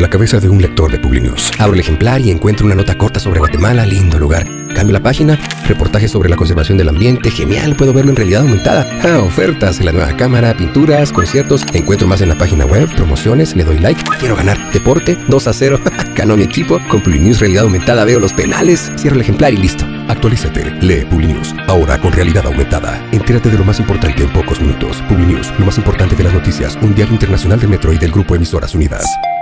cabeza de un lector de Publinews. Abro el ejemplar y encuentro una nota corta sobre Guatemala, lindo lugar. Cambio la página, reportaje sobre la conservación del ambiente, genial, puedo verlo en realidad aumentada. Ofertas, la nueva cámara, pinturas, conciertos, encuentro más en la página web, promociones, le doy like, quiero ganar. Deporte, 2-0, ganó mi equipo, con Publinews realidad aumentada veo los penales, cierro el ejemplar y listo. Actualízate, lee Publinews, ahora con realidad aumentada. Entérate de lo más importante en pocos minutos. Publinews, lo más importante de las noticias, un diario internacional de Metro y del Grupo Emisoras Unidas.